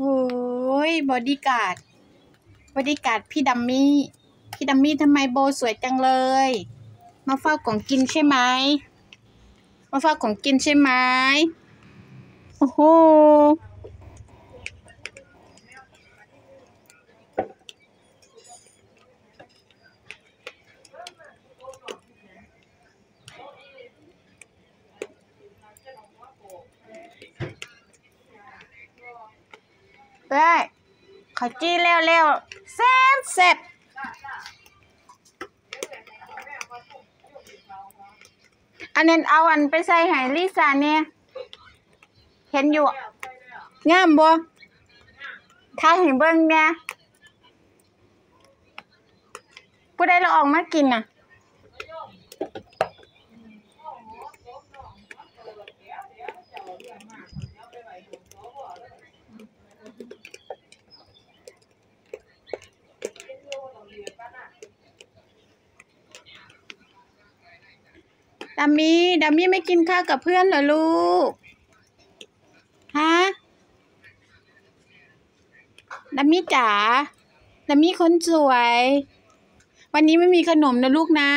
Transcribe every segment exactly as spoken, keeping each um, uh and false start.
อ้ยบอดี้การ์ดบอดี้การ์ดพี่ดัมมี่พี่ดัมมี่ทำไมโบสวยจังเลยมาเฝ้าของกินใช่ไหมมาเฝ้าของกินใช่ไหมโอ้โหได้ขอจี้เร็วๆแซ่บแซ่บอันนั้นเอาอันไปใส่ให้ลิซ่าเนี่ยเห็นอยู่งามบ่ถ้าเห็นเบิ่งเนี่ยผู้ใดเราออกมากินน่ะดัมมี่ดัมมี่ไม่กินข้าวกับเพื่อนเหรอลูกฮะดัมมี่จ๋าดัมมี่คนสวยวันนี้ไม่มีขนมนะลูกนะ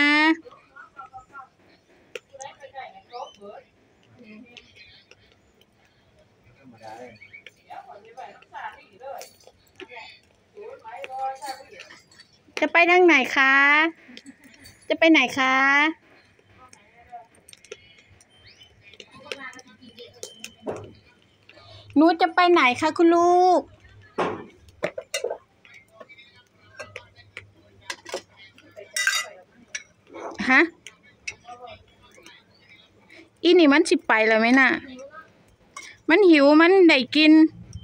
จะไปทางไหนคะจะไปไหนคะหนูจะไปไหนคะคุณลูกฮะอีนี่มันสิไปแล้วไหมน่ะมันหิวมันได้กิน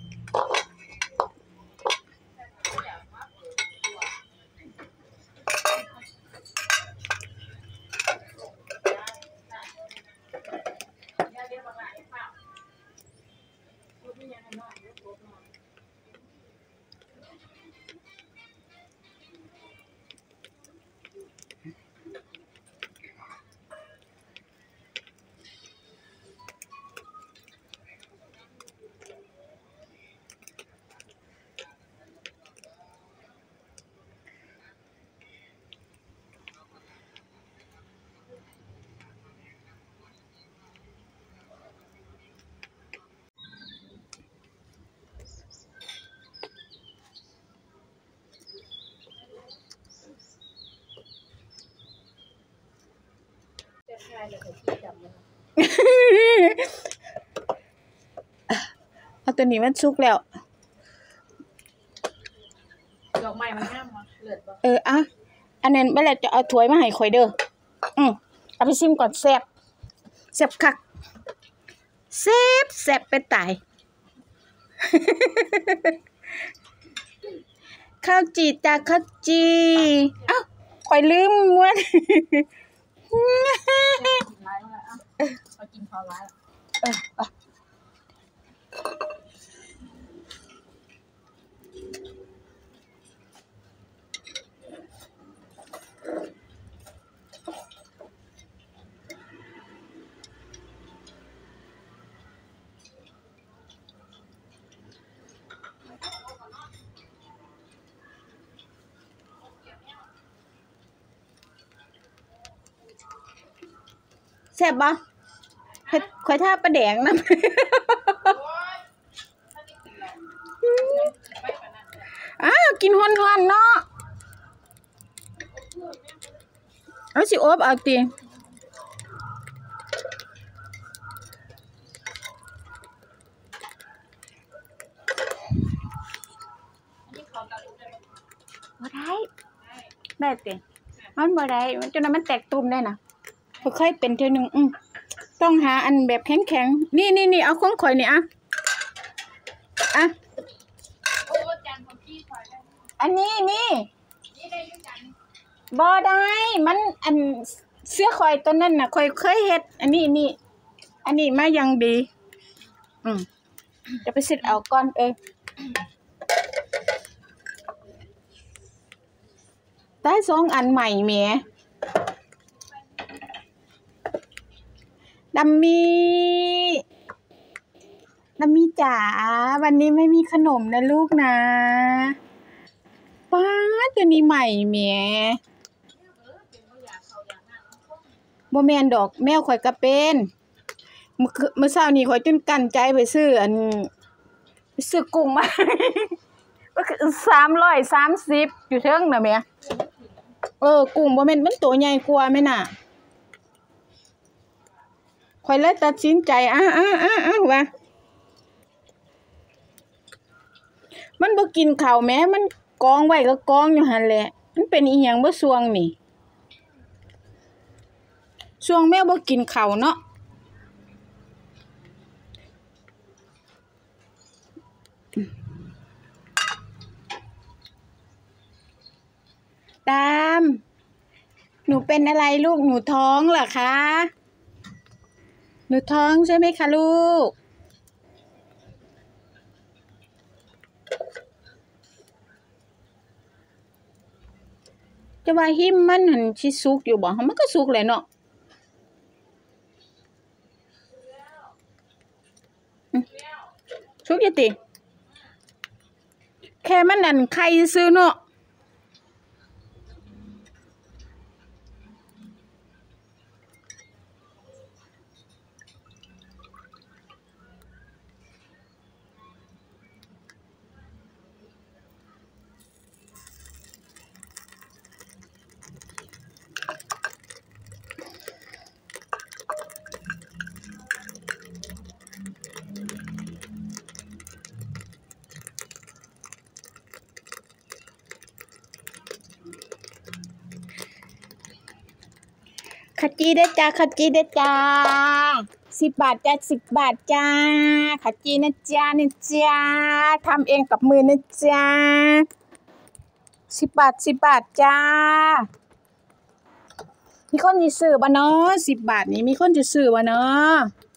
เอาตัวนี้มันสุกแล้วดอกไม้มันงามวะเลิศบ่เอออ่ะอันนั้นเมื่อไรจะเอาถ้วยมาให้ข่อยเด้ออืมเอาไปชิมก่อนแซ่บแซ่บคักแซ่บแซ่บไปตาย ข้าวจีจ้าข้าวจีเอ้าข่อยลืมม้วนร้ายมากอ่ะเอากินพอร้ายเออแซ่บบ่เฮ็ดข่อยท่าปลาแดงนำอ้าวกินฮ้อนๆเนาะเอาสิอบเอาติบ่ได้ได้ติมันบ่ได้มันจนมันแตกตุ่มได้น่ะค่อยๆเป็นเทื่อนึงอือต้องหาอันแบบแข็งๆนี่ๆๆเอาของข่อยนี่อ่ะอ่ะอันนี้นี่บ่ได้มันอันเสื้อข่อยตัวนั้นน่ะข่อยเคยเฮ็ดอันนี้นี่อันนี้มายังดีอืมจะไปซิดเอาก่อนเอ้ยได้สองอันใหม่แหมดัมมี่ดัมมี่จ๋าจ๋าวันนี้ไม่มีขนมนะลูกนะป้าตัวนี้ใหม่แหมบ่แม่นดอกแมวข่อยก็เป็นมื้อมื้อเช้านี้ข่อยจนกั้นใจไปซื้ออันไปซื้อกุ้งมาก็คือสามร้อยสามสิบอยู่เทิงน่ะแหมเออกุ้งบ่แม่นมันตัวใหญ่กว่าแม่น่ะข่อยเลยตัดสินใจอ้าๆๆๆว่ามันบ่กินข้าวแหมมันกองไว้ก็กองอยู่หั่นแหละมันเป็นอีหยังบ่ช่วงนี่ช่วงแมวบ่กินข้าวเนาะตามหนูเป็นอะไรลูกหนูท้องเหรอคะหนูท้องใช่ไหมคะลูกจะว่าหิมมันหั่นสิสุกอยู่บ่มันก็สุกแหละเนาะสุกอยู่ติแค่มันนั่นไข่ซื่อเนาะขจีเด้อจ้าขจีเด้อจ้าสิบบาทจ้าสิบบาทจ้าขจีนะจ้านะจ้าทำเองกับมือนะจ้าสิบบาทสิบบาทจ้ามีคนสิซื้อบ่เนาะสิบบาทนี้มีคนสิซื้อบ่เนาะ